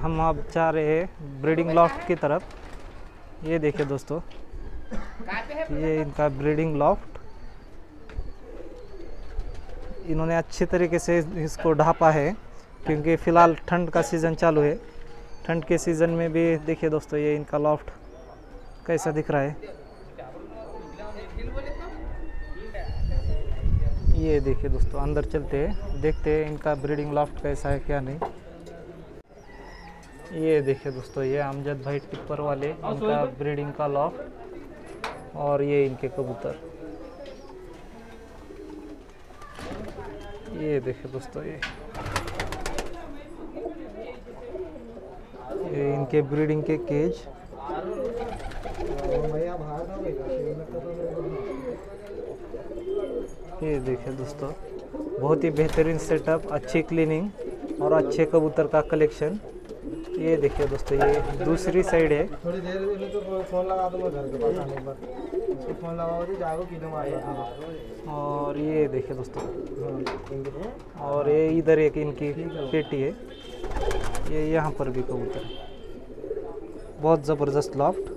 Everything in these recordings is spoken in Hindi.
हम अब जा रहे हैं ब्रीडिंग लॉफ्ट की तरफ। ये देखिए दोस्तों, ये इनका ब्रीडिंग लॉफ्ट। इन्होंने अच्छे तरीके से इसको ढापा है क्योंकि फ़िलहाल ठंड का सीज़न चालू है। ठंड के सीज़न में भी देखिए दोस्तों, ये इनका लॉफ्ट कैसा दिख रहा है। ये देखिए दोस्तों, अंदर चलते हैं, देखते हैं इनका ब्रीडिंग लॉफ्ट कैसा है क्या नहीं। ये देखिए दोस्तों, ये अमजद भाई टिप्पर वाले इनका ब्रीडिंग का लॉफ्ट और ये इनके कबूतर। ये देखिए दोस्तों, ये इनके ब्रीडिंग के केज। ये देखिए दोस्तों, बहुत ही बेहतरीन सेटअप, अच्छी क्लीनिंग और अच्छे कबूतर का कलेक्शन। ये देखिए दोस्तों, ये दूसरी साइड है। थोड़ी देर में तो फोन लगा दूंगा घर के पास आने पर, उसको फोन लगाओ तो जाओ किलो मारेगा। और ये देखिए दोस्तों, और ये इधर एक इनकी पेटी है। ये यहाँ पर भी कबूतर है, बहुत ज़बरदस्त लॉफ्ट।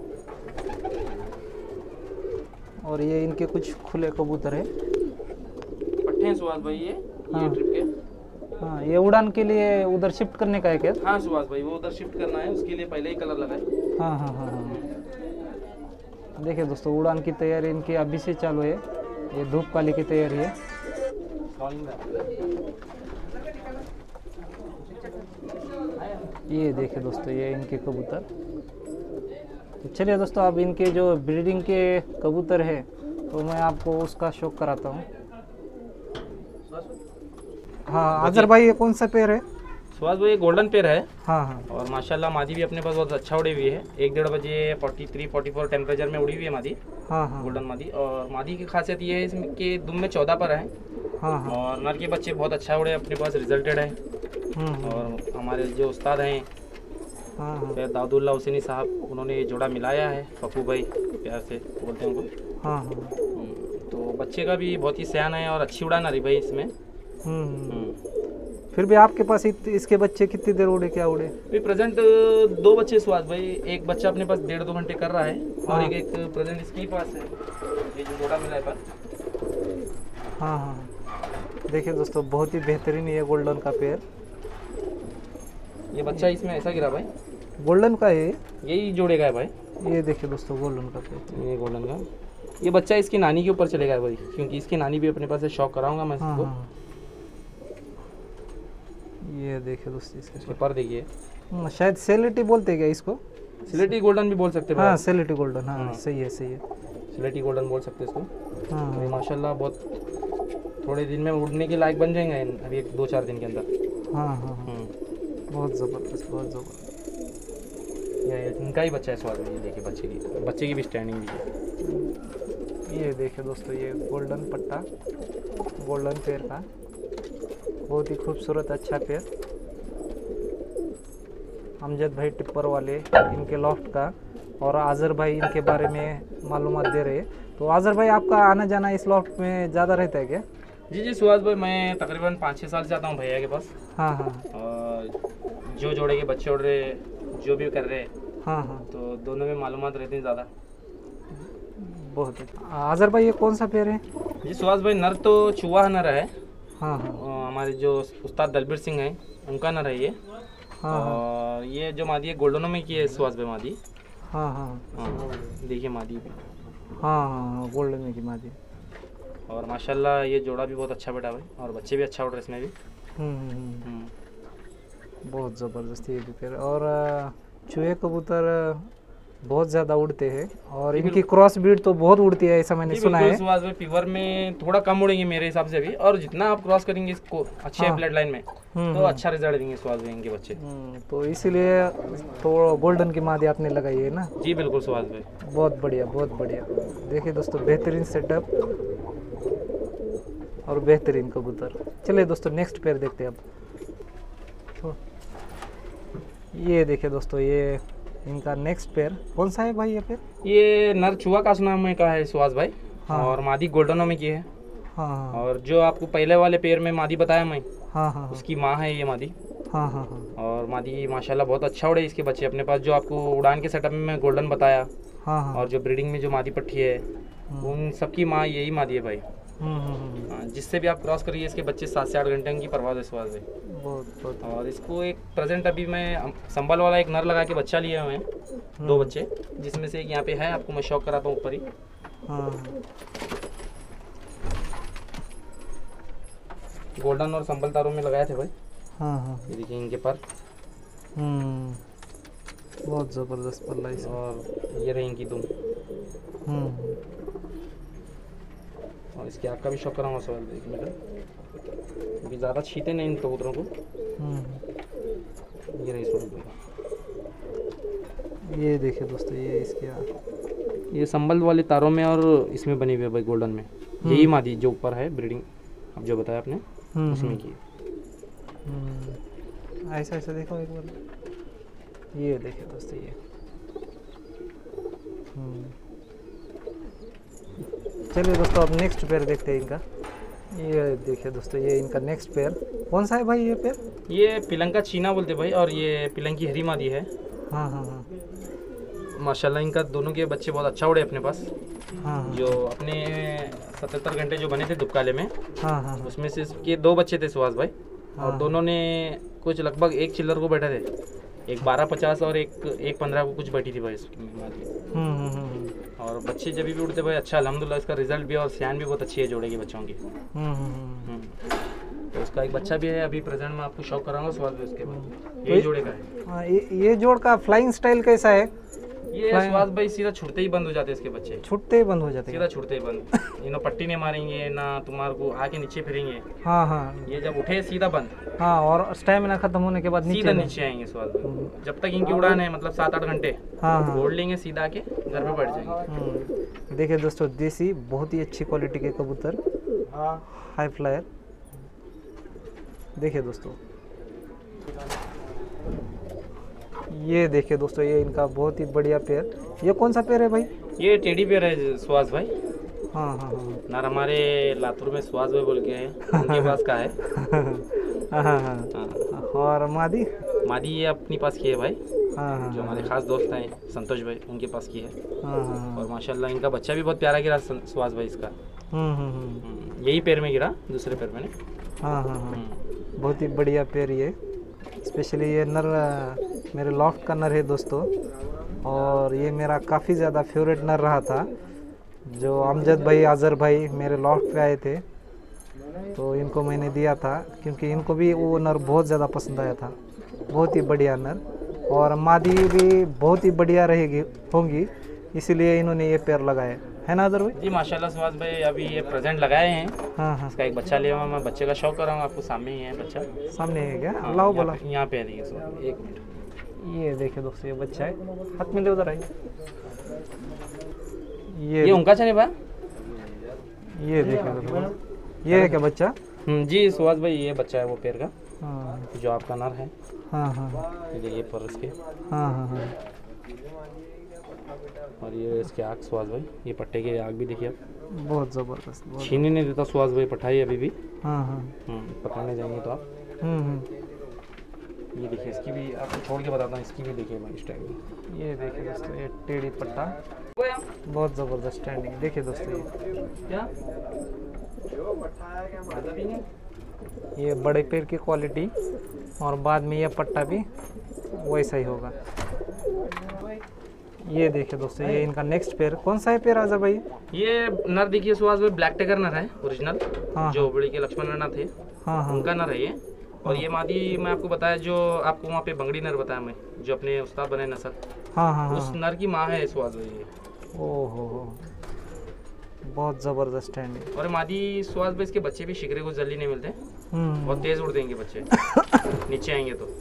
और ये इनके कुछ खुले कबूतर है। पट्टे हैं सुभाष भाई, ये ट्रिप के। हाँ, ये उड़ान के लिए उधर शिफ्ट करने का है क्या? हाँ सुभाष भाई, वो उधर शिफ्ट करना है, उसके लिए पहले ही कलर लगाए। हाँ हाँ हाँ हाँ। देखिए दोस्तों, उड़ान की तैयारी इनकी अभी से चालू है। ये धूप काली की तैयारी है। ये देखिए दोस्तों, ये इनके कबूतर। तो चलिए दोस्तों, अब इनके जो ब्रीडिंग के कबूतर है तो मैं आपको उसका शौक कराता हूँ। हाँ अजहर भाई, ये कौन सा पेयर है? सुभाष भाई, ये गोल्डन पेयर है। हाँ हाँ। और माशाल्लाह मादी भी अपने पास बहुत अच्छा उड़ी हुई है। 1-1:30 बजे 43-44 टेम्परेचर में उड़ी हुई है मादी। हाँ हाँ। गोल्डन मादी। और मादी की खासियत ये है इसके दुम में 14 पर है। हाँ हाँ। और नर के बच्चे बहुत अच्छा उड़े, अपने पास रिजल्टेड है। और हमारे जो उस्ताद हैं सैयद दाऊदुल्लाह हुसैनी साहब, उन्होंने ये जोड़ा मिलाया है। पप्पू भाई प्यार से बोलते हैं उनको। हाँ हाँ। तो बच्चे का भी बहुत ही सयान है और अच्छी उड़ान आ रही भाई इसमें। फिर भी आपके पास इसके बच्चे कितनी देर उड़े, क्या उड़े? अभी प्रेजेंट 2 बच्चे सुभाष भाई। एक बच्चा अपने पास 1.5-2 घंटे कर रहा है। और एक प्रेजेंट इसके ही पास है, ये जो जोड़ा मिला है पर। हाँ हाँ। देखिए दोस्तों, बहुत ही बेहतरीन ये गोल्डन का पेयर। ये बच्चा इसमें ऐसा गिरा भाई, गोल्डन का है यही जोड़ेगा है भाई। ये देखिए दोस्तों, गोल्डन का पेयर। ये गोल्डन का, ये बच्चा इसकी नानी के ऊपर चलेगा भाई, क्योंकि इसकी नानी भी अपने पास है। शौक कराऊंगा मैं इसको। हाँ। ये देखिए दोस्तों, इसके पर देखिए, शायद सेलेटी बोलते क्या इसको? सिलेटी गोल्डन भी बोल सकते हैं। हाँ, सेलेटी गोल्डन। हाँ सही है, सही है। सिलेटी गोल्डन बोल सकते हैं इसको। हाँ तो माशाल्लाह बहुत थोड़े दिन में उड़ने के लायक बन जाएंगे अभी 2-4 दिन के अंदर। हाँ हाँ। बहुत ज़बरदस्त, बहुत ज़बरदस्त। ये इनका ही बच्चा है स्वाद में। ये देखिए बच्चे की भी स्टैंडिंग भी है। ये देखिए दोस्तों, ये गोल्डन पट्टा, गोल्डन पेयर का, बहुत ही खूबसूरत अच्छा पेयर। अमजद भाई टिप्पर वाले इनके लॉफ्ट का, और आज़र भाई इनके बारे में मालूमात दे रहे हैं। तो आज़र भाई, आपका आना जाना इस लॉफ्ट में ज़्यादा रहता है क्या? जी सुभाष भाई, मैं तकरीबन 5-6 साल से आता हूँ भैया के पास। हाँ हाँ। और जो जोड़े के बच्चे उड़ रहे, जो भी कर रहे, हाँ हाँ, तो दोनों में मालूमात रहती है ज़्यादा। बहुत अच्छा। आज़र भाई, ये कौन सा पेयर है? जी सुभाष भाई, नर तो चूहा नर है। हाँ हाँ। हमारे जो उस्ताद दलबीर सिंह हैं, उनका नर है ये। हाँ। और ये जो मादी है गोल्डनों में की है सुभाष भाई मादी। हाँ हाँ। देखिए मादी भी। हाँ हाँ, गोल्डन में की मादी। और माशाल्लाह ये जोड़ा भी बहुत अच्छा बैठा भाई, और बच्चे भी अच्छा उड़ रहे इसमें भी। बहुत ज़बरदस्त ये भी पेयर। और चूहे कबूतर बहुत ज़्यादा उड़ते हैं, और इनकी क्रॉस ब्रीड तो बहुत उड़ती है, ऐसा मैंने सुना है। सुभाष भाई, प्योर में थोड़ा कम उड़ेंगे मेरे हिसाब से भी, और जितना आप क्रॉस करेंगे इसको अच्छे ब्लड लाइन में, तो अच्छा रिजल्ट देंगे सुभाष भाई इनके बच्चे। तो इसीलिए तो गोल्डन की मादी आपने लगाई है ना? जी बिल्कुल सुभाष भाई। बहुत बढ़िया, बहुत बढ़िया। देखिए दोस्तों, बेहतरीन सेटअप और बेहतरीन कबूतर। चलिए दोस्तों, नेक्स्ट पेयर देखते हैं अब। ये देखिए दोस्तों, ये इनका नेक्स्ट पेयर कौन सा है भाई? ये पेयर, ये नर चूहा का नाम में का है सुभाष भाई। हाँ। और मादी गोल्डनों में की है। हाँ। और जो आपको पहले वाले पेयर में मादी बताया मैं, हाँ हाँ, उसकी माँ है ये मादी। हाँ हाँ हाँ और मादी माशाल्लाह बहुत अच्छा उड़े इसके बच्चे अपने पास। जो आपको उड़ान के सेटअप में मैं गोल्डन बताया, हाँ हाँ और जो ब्रीडिंग में जो मादी पट्टी है उन सबकी माँ यही मादी है भाई। हाँ, जिससे भी आप क्रॉस करिए इसके बच्चे 7 से 8 घंटे की परवाज है सुहास भाई। बहुत और इसको एक प्रेजेंट अभी मैं संभल वाला एक नर लगा के बच्चा लिए हुए हैं, 2 बच्चे, जिसमें से एक यहाँ पे है, आपको मैं शौक कराता हूँ ऊपर ही। हाँ गोल्डन और संभल तारों में लगाए थे भाई। हाँ हाँ ये देखिए इनके पर, बहुत ज़बरदस्त पल्ला इसका। और ये रही इनकी दुम, और इसके आग का भी शौक कराऊंगा सवाल एक मिनट, क्योंकि ज़्यादा छीते नहीं इन कबूतरों को। ये रही सोल, ये देखिए दोस्तों, ये इसके ये संभल वाले तारों में और इसमें बनी हुई है भाई गोल्डन में। यही मादी जो ऊपर है ब्रीडिंग अब जो बताया आपने उसमें की। ऐसा ऐसा देखो एक बार, ये देखिए दोस्तों ये। चलिए दोस्तों अब नेक्स्ट पेयर देखते हैं इनका। ये देखिए दोस्तों, ये इनका नेक्स्ट पेयर कौन सा है भाई ये पेयर? ये पिलंका चीना बोलते भाई, और ये पिलंकी हरी मादी है। हाँ हाँ हाँ माशाल्लाह इनका दोनों के बच्चे बहुत अच्छा उड़े अपने पास। हाँ जो अपने 77 घंटे जो बने थे दुबकाले में, हाँ हाँ उसमें से इसके 2 बच्चे थे सुहास भाई, और दोनों ने कुछ लगभग 1 चिल्लर को बैठे थे, एक 1250 और एक 15 को कुछ बैठी थी भाई इसमें मादी। और बच्चे जब भी उड़ते भाई अच्छा अल्हम्दुलिल्लाह, इसका रिजल्ट भी और सियान भी बहुत अच्छी है जोड़े के बच्चों की। तो उसका एक बच्चा भी है अभी प्रेजेंट में, आपको शौक कराऊंगा सुहास भाई उसके बाद। यही जोड़े का है। ये जोड़ का फ्लाइंग स्टाइल कैसा है? ये सुहास भाई सीधा छुटते ही बंद हो जाते हैं इसके बच्चे, छुटते ही बंद हो जाते हैं, सीधा छुटते ही बंद। इन्हों पट्टी नहीं मारेंगे ना तुम्हारे को आके नीचे फिरेंगे। हाँ हाँ ये जब उठे सीधा बंद। हाँ, और स्टैमिना खत्म होने के बाद सीधा नीचे आएंगे सुहास भाई। जब तक इनकी उड़ान है मतलब 7-8 घंटे, हाँ हाँ छोड़ लेंगे सीधा आके घर पे बैठ जाएंगे। देखिए दोस्तों, देसी बहुत ही अच्छी क्वालिटी के कबूतर, हाई फ्लायर। देखिए दोस्तों, ये देखिए दोस्तों, ये इनका बहुत ही बढ़िया पेयर। ये कौन सा पेयर है भाई? ये टेडी पेयर है सुहास भाई। हाँ हाँ हाँ नर हमारे लातूर में सुहास भाई बोल के हैं, उनके पास का है। हाँ हाँ। और मादी? मादी ये अपनी पास की है भाई। हाँ हाँ जो हमारे खास दोस्त हैं संतोष भाई, उनके पास की है। हाँ हाँ। और माशाल्लाह इनका बच्चा भी बहुत प्यारा गिरा सुहास भाई इसका। यही पेड़ में गिरा, दूसरे पेड़ में नहीं। हाँ हाँ हाँ, बहुत ही बढ़िया पेयर ये। स्पेशली ये नर मेरे लॉफ्ट का नर है दोस्तों, और ये मेरा काफ़ी ज़्यादा फेवरेट नर रहा था। जो अमजद भाई, आज़र भाई मेरे लॉफ्ट पे आए थे, तो इनको मैंने दिया था, क्योंकि इनको भी वो नर बहुत ज़्यादा पसंद आया था। बहुत ही बढ़िया नर, और मादी भी बहुत ही बढ़िया रहेगी होंगी, इसीलिए इन्होंने ये पेयर लगाए, है ना आज़र भाई? जी माशाल्लाह सुहास भाई अभी ये प्रेजेंट लगाए हैं। हाँ हाँ, इसका एक बच्चा लिया हुआ, मैं बच्चे का शौक कर रहा हूँ। आपको सामने ही है बच्चा, सामने है क्या? अल्लाह बोला। यहाँ पे है, देखिए सुहास, एक मिनट। ये देखिए दोस्तों, ये बच्चा है, हाथ में ले उधर आइए। ये उनका चने बा, ये देखिए दोस्तों, ये है क्या बच्चा? जी सुहास भाई ये बच्चा है वो पेड़ का। हाँ जो आपका नर है। हाँ हाँ ये देखिए पर इसके। हाँ हाँ हाँ। और ये इसके आग सुहास भाई, ये पट्टे के आग भी देखिए आप, बहुत ज़बरदस्त, बहुत। छीने नहीं देता सुहास भाई पठाई अभी भी। हाँ हाँ। पकड़ने जाएंगे तो आप। ये देखिए इसकी भी आपको छोड़ के बताता हूँ, इसकी भी देखिए भाई इस टाइम की। ये देखिए दोस्तों, ये टेढ़ी पट्टा, बहुत ज़बरदस्त स्टैंडिंग। देखिए दोस्तों, ये बड़े पेड़ की क्वालिटी, और बाद में ये पट्टा भी वैसा ही होगा। ये देखिए दोस्तों, ये इनका नेक्स्ट पेयर कौन सा है पेयर आज़र भाई? ये नर देखिए सुहास भाई ब्लैक टाइगर नर है ओरिजिनल। हाँ। जो बड़ी के लक्ष्मण राणा थे, हाँ हाँ, उनका नर है ये। और ये मादी मैं आपको बताया, जो आपको वहाँ पे बंगड़ी नर बताया मैं, जो अपने उस्ताद बने नसर, हाँ हाँ उस नर की माँ है सुहास भाई ये। ओहो, बहुत ज़बरदस्त स्टैंडिंग। और मादी सुहास भाई इसके बच्चे भी शिकरे को जल्दी नहीं मिलते, बहुत तेज़ उड़ देंगे बच्चे नीचे आएंगे तो।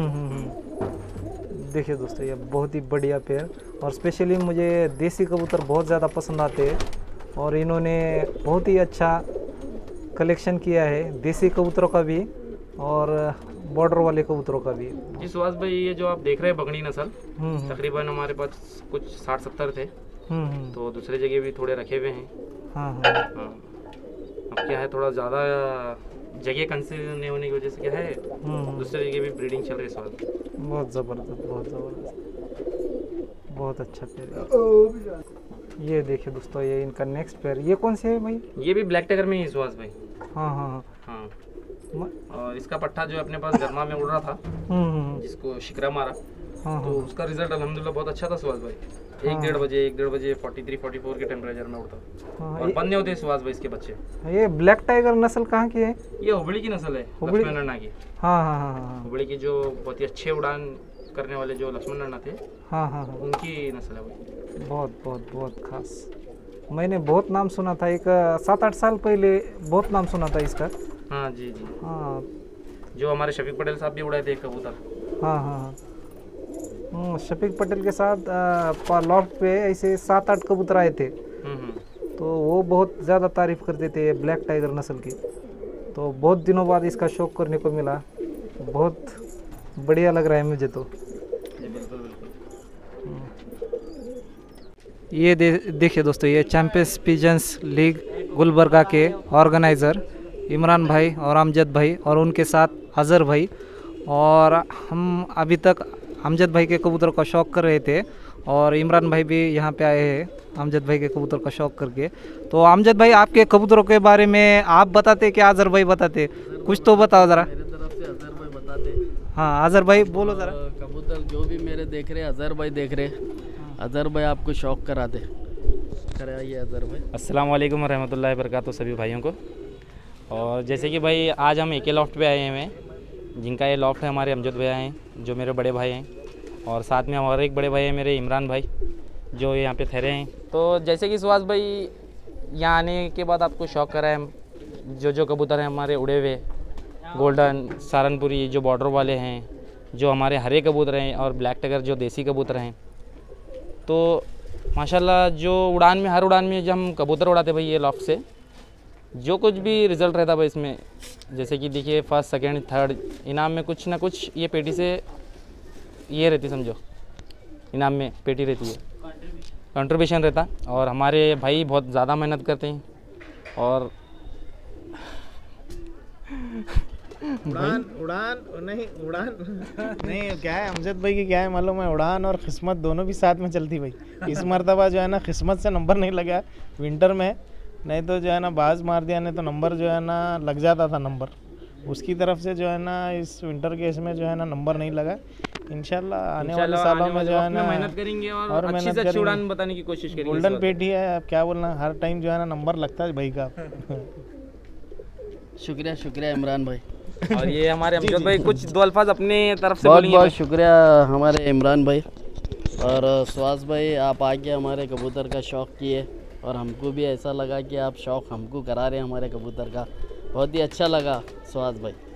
देखिए दोस्तों, ये बहुत ही बढ़िया पेयर, और स्पेशली मुझे देसी कबूतर बहुत ज़्यादा पसंद आते हैं, और इन्होंने बहुत ही अच्छा कलेक्शन किया है, देसी कबूतरों का भी और बॉर्डर वाले कबूतरों का भी। जी सुहास भाई, ये जो आप देख रहे हैं बंगड़ी नस्ल, तकरीबन हमारे पास कुछ 60-70 थे, तो दूसरे जगह भी थोड़े रखे हुए हैं। हाँ हाँ। हाँ। अब क्या है, थोड़ा ज़्यादा जगह कंसीडर नहीं होने की वजह से क्या है, दूसरे जगह भी ब्रीडिंग चल रही है इस वक्त। बहुत ज़बरदस्त, बहुत ज़बरदस्त, बहुत अच्छा पेयर। ये देखिए दोस्तों, ये इनका नेक्स्ट पेयर, ये कौन से है भाई? ये भी ब्लैक टाइगर में ही सुहास भाई। हाँ हाँ हाँ हाँ, और इसका पट्टा जो अपने पास गर्मा में उड़ रहा था, जिसको शिकरा मारा, तो उसका रिजल्ट अल्हम्दुलिल्लाह बहुत अच्छा था सुहास भाई। 1-1.5 बजे 43-44 के टेम्परेचर में उड़ता, और बंद नहीं होते सुहास भाई इसके बच्चे। ये ब्लैक टाइगर नस्ल कहाँ की है? ये हुबली की नस्ल है, लक्ष्मण नन्ना की। हाँ हाँ हाँ हाँ, हुबली की जो बहुत ही अच्छे उड़ान करने वाले जो लक्ष्मण नन्ना थे, हाँ हाँ हाँ, उनकी नस्ल है भाई। बहुत बहुत बहुत खास। मैंने बहुत नाम सुना था, एक 7-8 साल पहले बहुत नाम सुना था इसका। हाँ जी जी, हाँ, जो हमारे शफीक पटेल साहब भी उड़ाए थे एक कबूतर। हाँ हाँ हाँ, शफीक पटेल के साथ लॉफ्ट पे ऐसे 7-8 कबूतर आए थे, तो वो बहुत ज़्यादा तारीफ करते थे ब्लैक टाइगर नस्ल की। तो बहुत दिनों बाद इसका शौक करने को मिला, बहुत बढ़िया लग रहा है मुझे तो। बिल्कुल बिल्कुल। ये देखिए दोस्तों, ये चैंपियंस पिजन्स लीग गुलबर्गा के ऑर्गेनाइज़र इमरान भाई और अमजद भाई और उनके साथ अज़हर भाई, और हम अभी तक अमजद भाई के कबूतर का शौक़ कर रहे थे, और इमरान भाई भी यहाँ पे आए हैं अमजद भाई के कबूतर का शौक़ करके। तो अमजद भाई, आपके कबूतरों के बारे में आप बताते कि अज़हर भाई बताते? कुछ तो बताओ ज़रा। मेरे तरफ से अज़हर भाई बताते। हाँ, अज़हर भाई बोलो ज़रा। कबूतर जो भी मेरे देख रहे अज़हर भाई देख रहे, अज़हर भाई आपको शौक़ कराते, कराइए अज़हर भाई। अस्सलाम वालेकुम रहमतुल्लाहि व बरकातहू सभी भाइयों को। और जैसे कि भाई आज हम एके लॉफ्ट पे आए हैं, जिनका ये लॉफ्ट है हमारे अमजद भैया हैं, जो मेरे बड़े भाई हैं, और साथ में हमारे एक बड़े भाई हैं मेरे इमरान भाई, जो यहाँ पे ठहरे हैं। तो जैसे कि सुहास भाई यहाँ आने के बाद आपको शौक़ करा है, जो कबूतर हैं हमारे उड़े हुए, गोल्डन, सहारनपुरी जो बॉर्डर वाले हैं, जो हमारे हरे कबूतर हैं, और ब्लैक टाइगर जो देसी कबूतर हैं, तो माशाल्लाह जो उड़ान में, हर उड़ान में जब हम कबूतर उड़ाते भाई ये लॉफ्ट से, जो कुछ भी रिज़ल्ट रहता भाई इसमें, जैसे कि देखिए फर्स्ट सेकंड थर्ड इनाम में कुछ ना कुछ ये पेटी से ये रहती, समझो इनाम में पेटी रहती है, कंट्रीब्यूशन रहता। और हमारे भाई बहुत ज़्यादा मेहनत करते हैं, और उड़ान नहीं, क्या है अमजद भाई की, क्या है मालूम है, उड़ान और किस्मत दोनों भी साथ में चलती भाई। इस मरतबा जो है ना किस्मत से नंबर नहीं लगा विंटर में, नहीं तो जो है ना बाज मार दिया, नहीं तो नंबर जो है ना लग जाता था नंबर। उसकी तरफ से जो है ना इस विंटर के इसमें जो है ना नंबर नहीं लगा। इंशाल्लाह आने वाले सालों में जो है ना मेहनत करेंगे और अच्छी से अच्छी उड़ान बताने की कोशिश करेंगे। गोल्डन पेटी है, अब क्या बोलना, हर टाइम जो है ना नंबर लगता है भाई का। शुक्रिया शुक्रिया इमरान भाई। और ये हमारे अमजद भाई कुछ दो अल्फाज अपने तरफ से बहुत बोलेंगे। बहुत शुक्रिया हमारे इमरान भाई और सुहास भाई, आप आके हमारे कबूतर का शौक़ किए, और हमको भी ऐसा लगा कि आप शौक़ हमको करा रहे हैं हमारे कबूतर का। बहुत ही अच्छा लगा सुहास भाई।